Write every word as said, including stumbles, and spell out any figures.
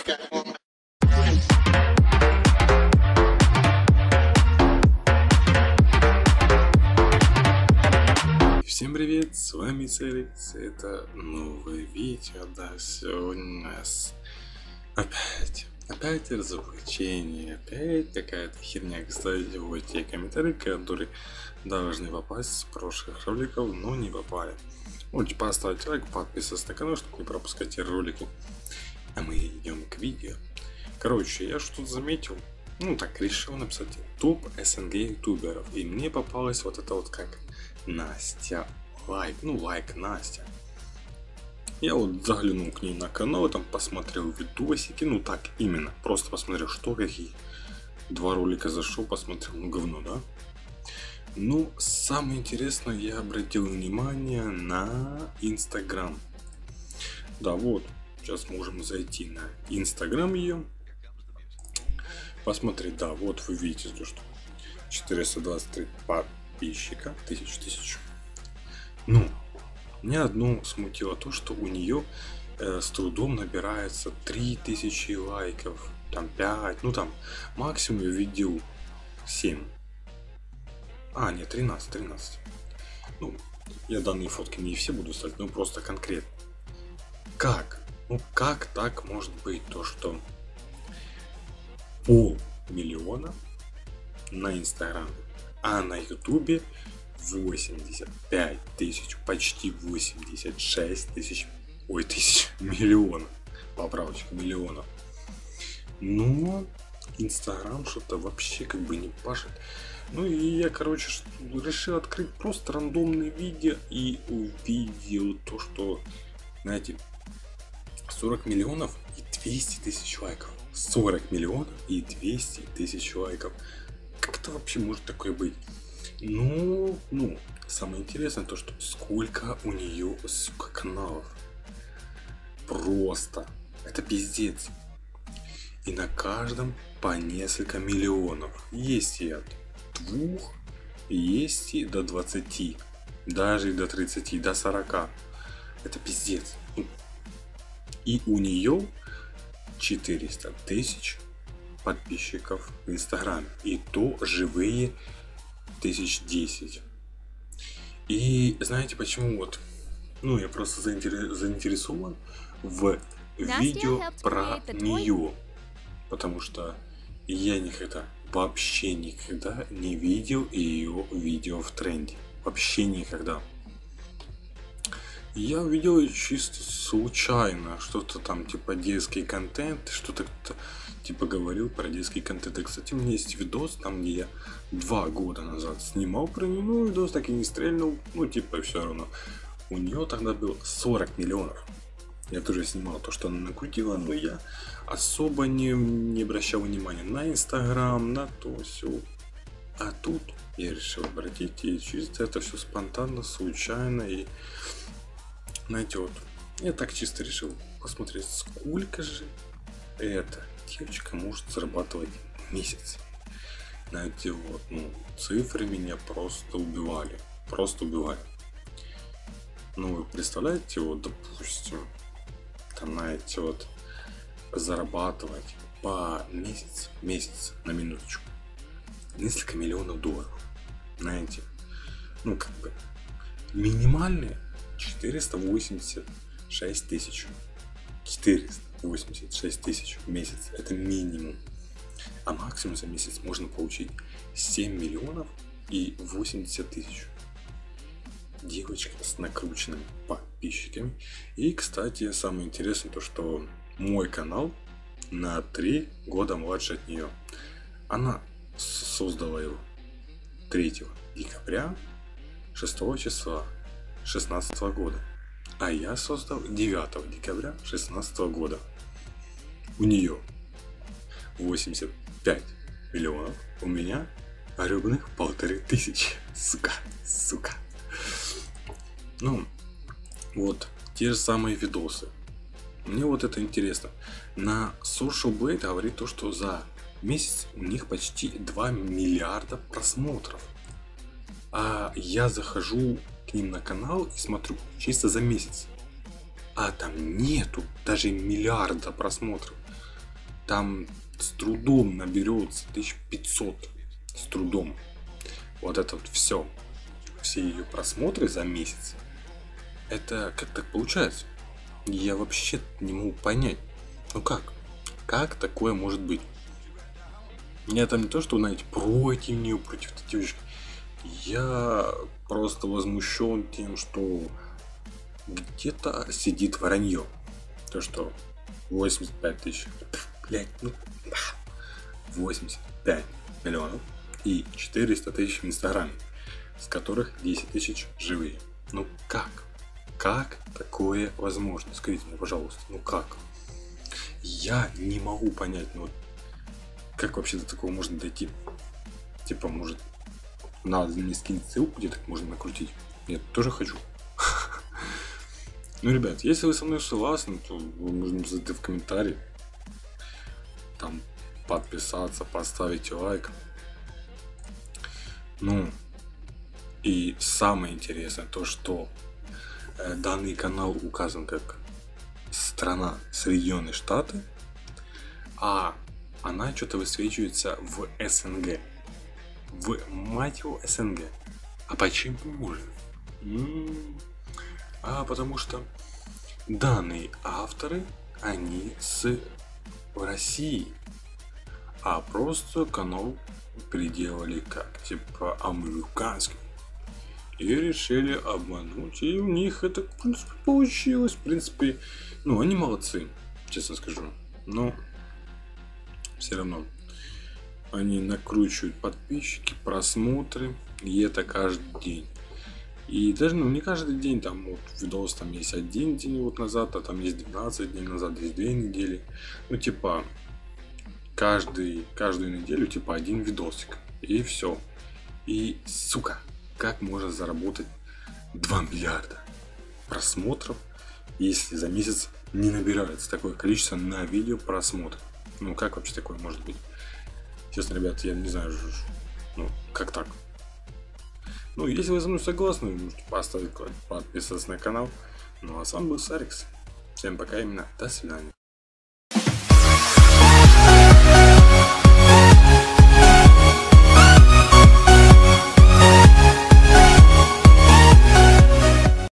Всем привет, с вами Целикс, это новое видео, да, сегодня у нас опять, опять разоблачение, опять какая-то херня. Кстати, вот те комментарии, которые должны попасть с прошлых роликов, но не попали. Можете поставить лайк, подписываться на канал, чтобы не пропускать эти ролики. А мы идем к видео. Короче, я что-то заметил, ну так, решил написать топ СНГ ютуберов, и мне попалась вот это вот как Настя лайк, ну лайк Настя. Я вот заглянул к ней на канал, там посмотрел видосики, ну так именно, просто посмотрел, что какие. Два ролика зашел, посмотрел, ну говно, да? Ну, самое интересное, я обратил внимание на Инстаграм. Да, вот, сейчас можем зайти на Инстаграм ее. Посмотреть, да, вот вы видите, что четыреста двадцать три подписчика, тысяч тысяч. Ну, меня одно смутило то, что у нее э, с трудом набирается три тысячи лайков, там пять, ну там максимум я видел семь. А, нет, тринадцать, тринадцать. Ну, я данные фотки не все буду ставить, но просто конкретно. Как? Ну, как так может быть то, что полмиллиона на Инстаграме, а на Ютубе восемьдесят пять тысяч, почти восемьдесят шесть тысяч, ой, тысяч, миллионов, поправочка, миллионов. Но Инстаграм что-то вообще как бы не пашет. Ну и я, короче, решил открыть просто рандомные видео и увидел то, что, знаете, сорок миллионов и двести тысяч лайков. сорок миллионов и двести тысяч лайков. Как это вообще может такое быть? Ну, ну, самое интересное то, что сколько у нее, сука, каналов. Просто. Это пиздец. И на каждом по несколько миллионов. Есть и от двух, есть и до двадцати. Даже и до тридцати, до сорока. Это пиздец. И у нее четыреста тысяч подписчиков в Инстаграме. И то живые тысяч десять. И знаете почему вот? Ну, я просто заинтересован в видео про нее. Потому что я никогда, вообще никогда не видел ее видео в тренде. Вообще никогда. Я увидел ее чисто случайно. Что-то там типа детский контент. Что-то кто-то типа говорил про детский контент. И, кстати, у меня есть видос, там где я два года назад снимал про нее. Ну, видос так и не стрельнул. Ну, типа, все равно. У нее тогда было сорок миллионов. Я тоже снимал то, что она накрутила, но я особо не, не обращал внимания на Инстаграм, на то все. А тут я решил обратить, и чисто это все спонтанно, случайно. И знаете, вот я так чисто решил посмотреть, сколько же эта девочка может зарабатывать в месяц. Знаете, вот, ну, цифры меня просто убивали. Просто убивали. Ну, вы представляете, вот, допустим, там, знаете, вот, зарабатывать по месяц, месяц, на минуточку, несколько миллионов долларов. Знаете, ну, как бы, минимальные четыреста восемьдесят шесть тысяч. четыреста восемьдесят шесть тысяч в месяц. Это минимум. А максимум за месяц можно получить семь миллионов и восемьдесят тысяч. Девочка с накрученными подписчиками. И, кстати, самое интересное то, что мой канал на три года младше от нее. Она создала его третьего декабря шестого числа шестнадцатого года. А я создал девятого декабря шестнадцатого года. У нее восемьдесят пять миллионов. У меня гребаных полторы тысячи. Сука, сука. Ну, вот, те же самые видосы. Мне вот это интересно. На Social Blade говорит то, что за месяц у них почти два миллиарда просмотров. А я захожу к ним на канал и смотрю чисто за месяц. А там нету даже миллиарда просмотров. там с трудом наберется тысяч пятьсот. С трудом. Вот это вот все. Все ее просмотры за месяц. Это как так получается? Я вообще не могу понять. Ну как? Как такое может быть? Я там не то, что, знаете, против нее, против этой девочки. Я просто возмущен тем, что где-то сидит вранье. То, что восемьдесят пять тысяч. Блять, ну восемьдесят пять миллионов и четыреста тысяч в Инстаграме, с которых десять тысяч живые. Ну как? Как такое возможно? Скажите мне, пожалуйста, ну как? Я не могу понять, ну как вообще до такого можно дойти? Типа, может, надо мне скинуть ссылку, где так можно накрутить? Нет, тоже хочу. Ну, ребят, если вы со мной согласны, то вы можете зайти в комментарии, там подписаться, поставить лайк. Ну, и самое интересное то, что э, данный канал указан как страна Соединенные Штаты, а она что-то высвечивается в СНГ. В, мать его, СНГ. А почему же? М-м-м. А потому что данные авторы, они с в России. А просто канал переделали как типа американский. И решили обмануть. И у них это, в принципе, получилось. В принципе, ну, они молодцы, честно скажу. Но все равно они накручивают подписчики, просмотры. И это каждый день. И даже, ну, не каждый день, там вот видос там есть один день вот назад, а там есть двенадцать дней назад, есть две недели. Ну, типа, каждый, каждую неделю, типа, один видосик. И все. И, сука, как можно заработать два миллиарда просмотров, если за месяц не набирается такое количество на видео просмотров? Ну, как вообще такое может быть? Честно, ребят, я не знаю, ну, как так? Ну, если вы со мной согласны, вы можете поставить лайк, подписаться на канал. Ну, а с вами был Сарикс. Всем пока, именно, до свидания.